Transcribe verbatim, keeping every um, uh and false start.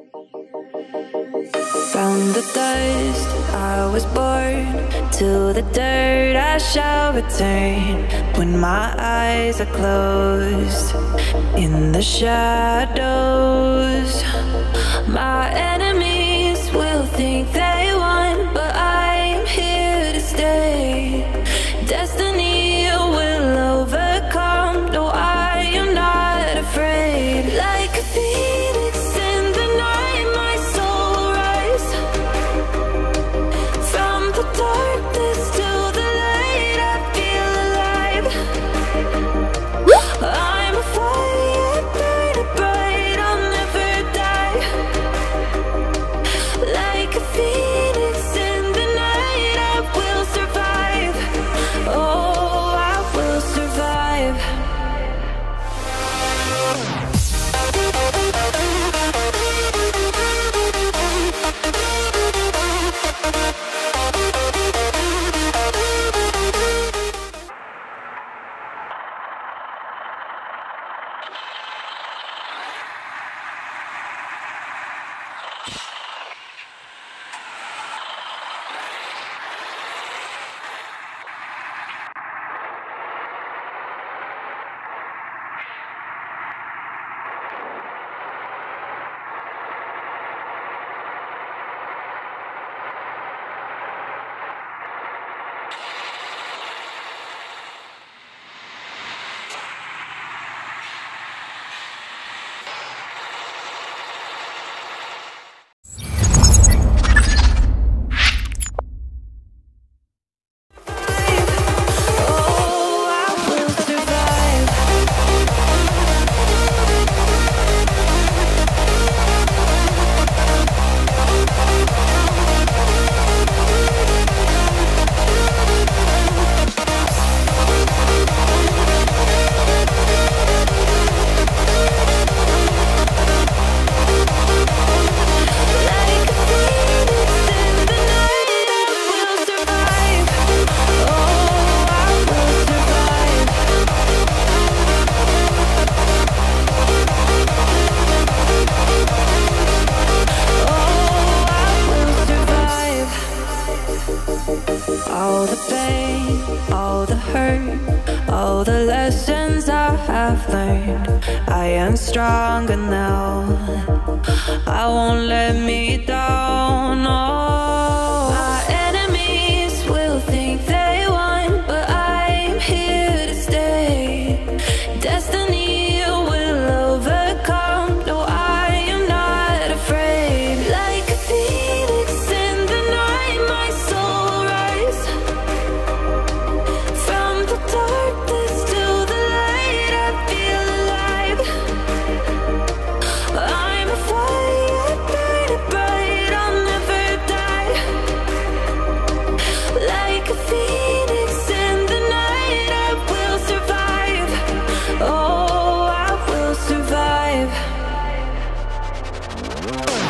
From the dust I was born, to the dirt I shall return. When my eyes are closed, in the shadows, my enemies will think they won, but I am here to stay. Destiny will overcome, no, I am not afraid. Like a phoenix in the night, my soul will rise. From the darkness to the light, I feel alive. I'm a fire burning bright, I'll never die. Like a phoenix in the night, I will survive. Oh, I will survive. All the pain, all the hurt, all the lessons I have learned, I am stronger now. I won't let me down, no. My enemies will think they won, but I'm here to stay. Destiny will overcome, no, I am not afraid. Like a phoenix in the night, my soul will rise. From the darkness to the light, I feel alive. I'm a fire burning bright, I'll never die. Like a phoenix in the night, I will survive. Oh, I will survive.